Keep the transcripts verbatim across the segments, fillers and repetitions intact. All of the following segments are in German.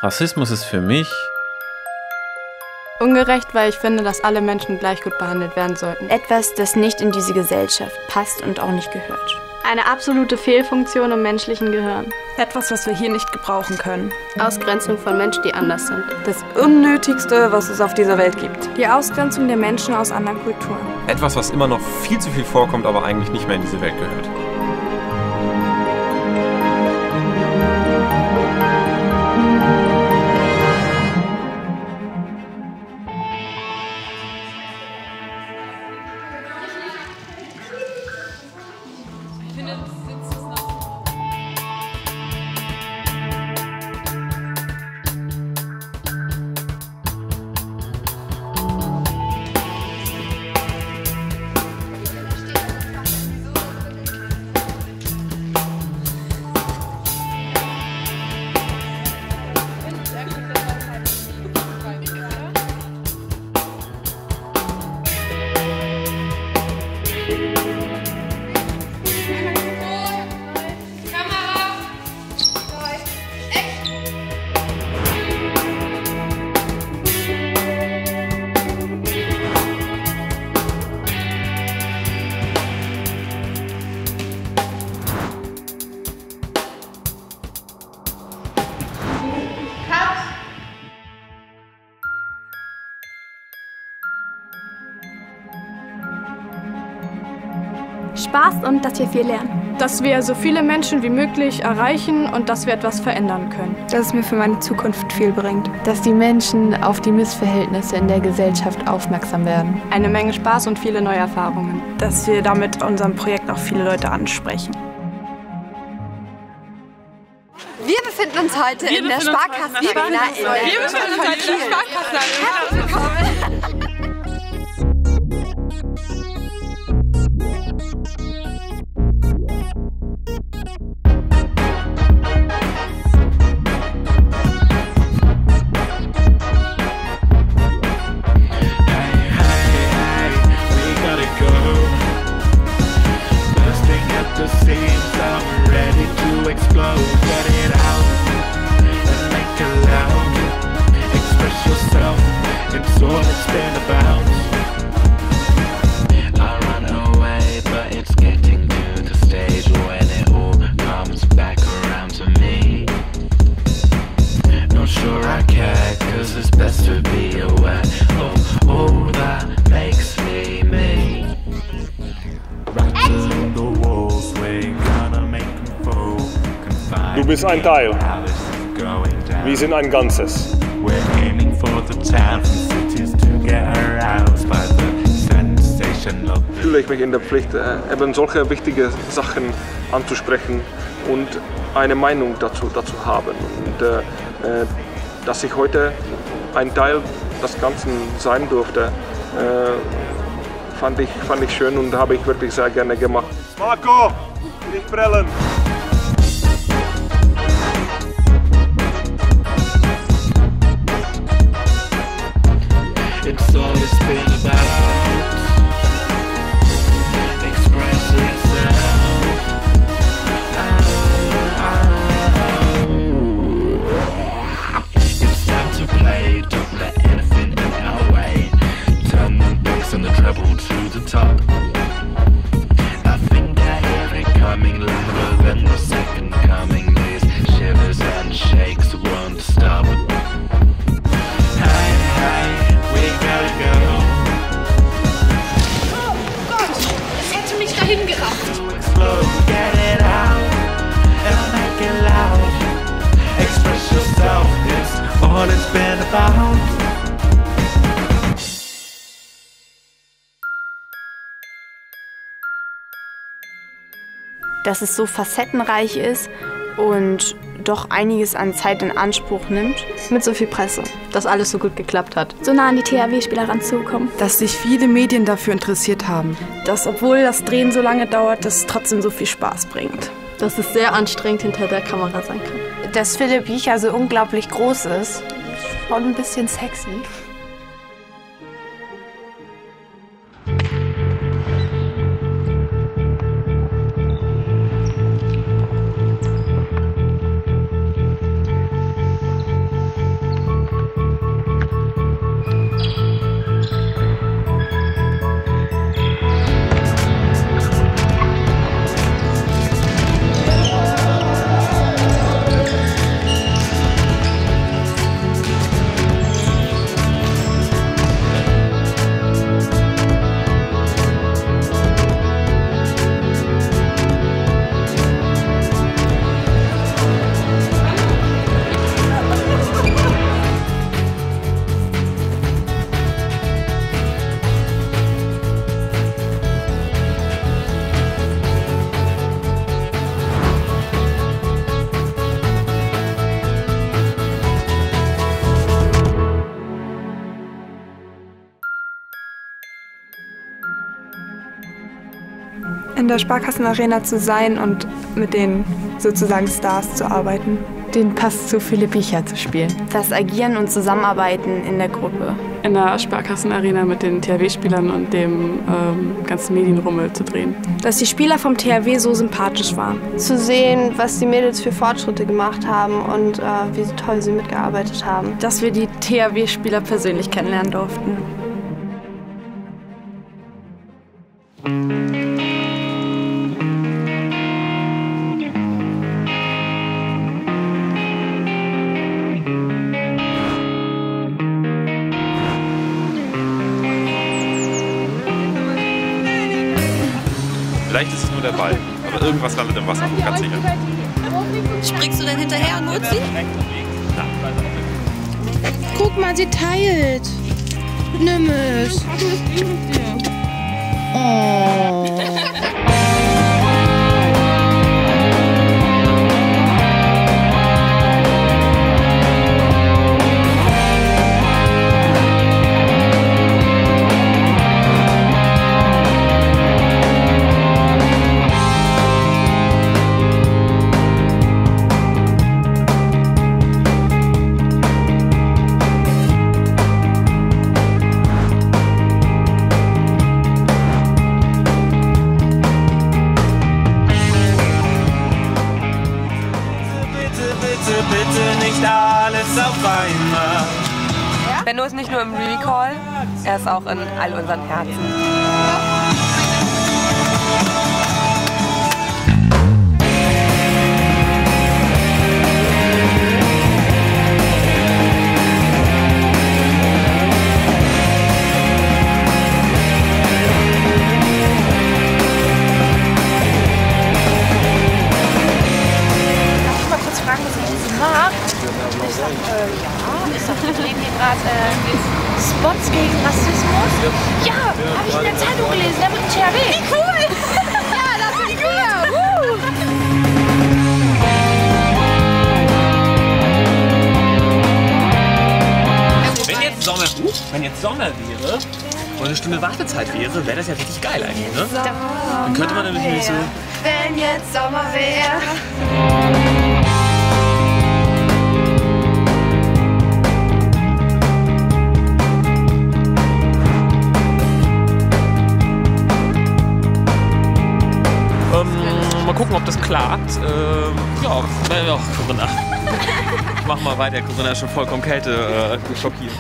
Rassismus ist für mich ungerecht, weil ich finde, dass alle Menschen gleich gut behandelt werden sollten. Etwas, das nicht in diese Gesellschaft passt und auch nicht gehört. Eine absolute Fehlfunktion im menschlichen Gehirn. Etwas, was wir hier nicht gebrauchen können. Ausgrenzung von Menschen, die anders sind. Das Unnötigste, was es auf dieser Welt gibt. Die Ausgrenzung der Menschen aus anderen Kulturen. Etwas, was immer noch viel zu viel vorkommt, aber eigentlich nicht mehr in diese Welt gehört. Spaß und dass wir viel lernen. Dass wir so viele Menschen wie möglich erreichen und dass wir etwas verändern können. Dass es mir für meine Zukunft viel bringt. Dass die Menschen auf die Missverhältnisse in der Gesellschaft aufmerksam werden. Eine Menge Spaß und viele neue Erfahrungen. Dass wir damit unserem Projekt auch viele Leute ansprechen. Wir befinden uns heute wir in der Sparkassenarena. Wir befinden uns heute in der Sparkassenarena. Du bist ein Teil. Wir sind ein Ganzes. Fühle ich mich in der Pflicht, eben solche wichtige Sachen anzusprechen und eine Meinung dazu, dazu haben. Und äh, dass ich heute ein Teil des Ganzen sein durfte, äh, fand ich, fand ich schön und habe ich wirklich sehr gerne gemacht. Marco, nicht brellen! It's always been about expressing yourself. It's time to play, don't let anything in our way. Turn the bass and the treble to the top. I think I hear it coming louder than the second coming. These shivers and shakes won't stop. Hey, hey. Das hätte mich dahin gerafft. Dass es so facettenreich ist und doch einiges an Zeit in Anspruch nimmt. Mit so viel Presse, dass alles so gut geklappt hat. So nah an die T H W-Spieler ranzukommen. Dass sich viele Medien dafür interessiert haben. Dass, obwohl das Drehen so lange dauert, es trotzdem so viel Spaß bringt. Dass es sehr anstrengend hinter der Kamera sein kann. Dass Philipp Biecher so unglaublich groß ist. Schon ein bisschen sexy. in der Sparkassenarena zu sein und mit den sozusagen Stars zu arbeiten. Den Pass zu Philipp Biecher zu spielen. Das Agieren und Zusammenarbeiten in der Gruppe. In der Sparkassenarena mit den T H W-Spielern und dem ähm, ganzen Medienrummel zu drehen. Dass die Spieler vom T H W so sympathisch waren. Zu sehen, was die Mädels für Fortschritte gemacht haben und äh, wie toll sie mitgearbeitet haben. Dass wir die T H W-Spieler persönlich kennenlernen durften. Vielleicht ist es nur der Ball, aber irgendwas landet im Wasser, ganz sicher. Springst du denn hinterher und holst ihn? Guck mal, sie teilt. Nimm es. Oh. Bitte nicht alles auf einmal. Benno ist nicht nur im Recall, er ist auch in all unseren Herzen. Spots gegen Rassismus? Ja, habe ich in der Zeitung gelesen, der wird T H W. Wie cool! Ja, das finde ich cool! Wenn jetzt Sommer, uh, wenn jetzt Sommer wäre und eine Stunde Wartezeit wäre, wäre das ja richtig geil eigentlich, ne? Dann könnte man nämlich nicht so... Wenn jetzt Sommer wäre. Mal gucken, ob das klappt. Ähm, ja, ja, Corinna. Mach mal weiter, Corinna ist schon vollkommen Kälte äh, schockiert.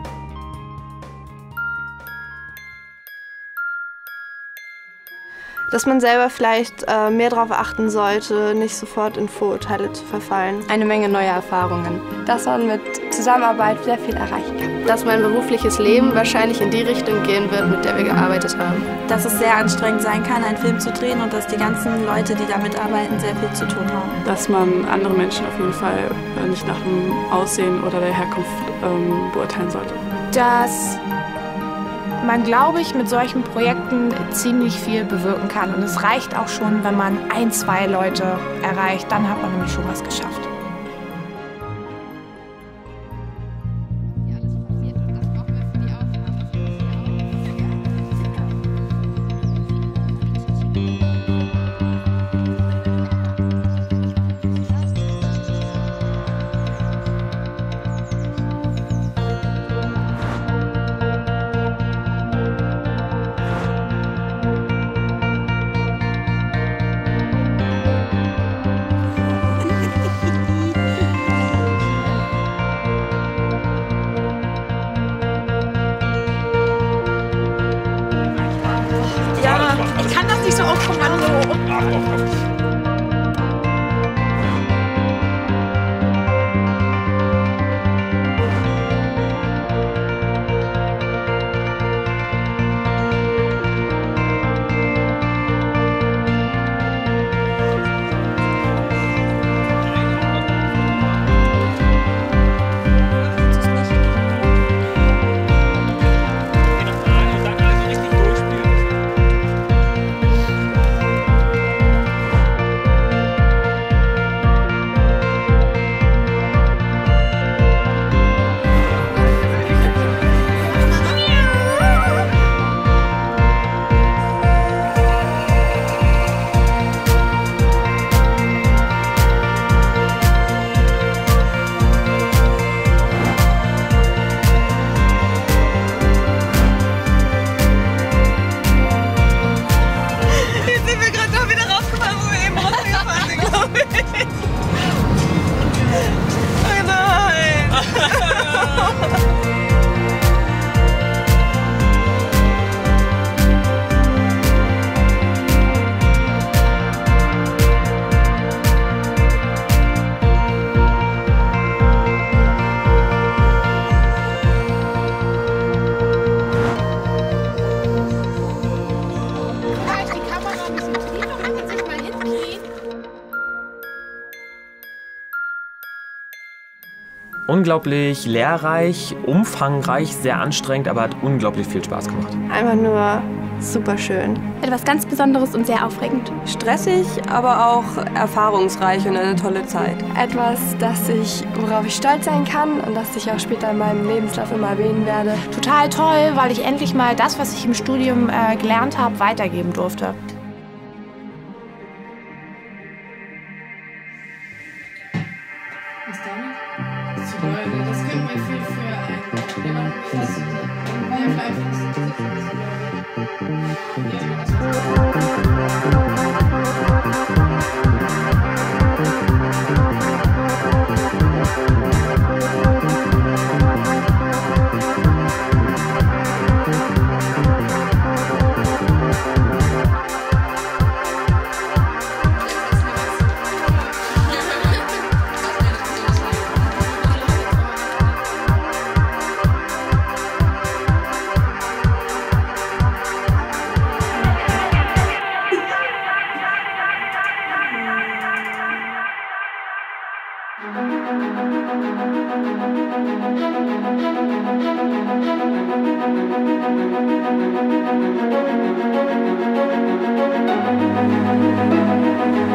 Dass man selber vielleicht äh, mehr darauf achten sollte, nicht sofort in Vorurteile zu verfallen. Eine Menge neuer Erfahrungen. Dass man mit Zusammenarbeit sehr viel erreichen kann. Dass mein berufliches Leben wahrscheinlich in die Richtung gehen wird, mit der wir gearbeitet haben. Dass es sehr anstrengend sein kann, einen Film zu drehen und dass die ganzen Leute, die damit arbeiten, sehr viel zu tun haben. Dass man andere Menschen auf jeden Fall nicht nach dem Aussehen oder der Herkunft ähm, beurteilen sollte. Dass man, glaube ich, mit solchen Projekten ziemlich viel bewirken kann. Und es reicht auch schon, wenn man ein, zwei Leute erreicht. Dann hat man nämlich schon was geschafft. Ich kann das nicht so auf Kommando. Ach, doch, doch. unglaublich lehrreich, umfangreich, sehr anstrengend, aber hat unglaublich viel Spaß gemacht. Einfach nur super schön. Etwas ganz Besonderes und sehr aufregend. Stressig, aber auch erfahrungsreich und eine tolle Zeit. Etwas, das ich, worauf ich stolz sein kann und das ich auch später in meinem Lebenslauf immer erwähnen werde. Total toll, weil ich endlich mal das, was ich im Studium äh, gelernt habe, weitergeben durfte. Was damit? Zu Leute, das können wir viel für ein fast Thank you.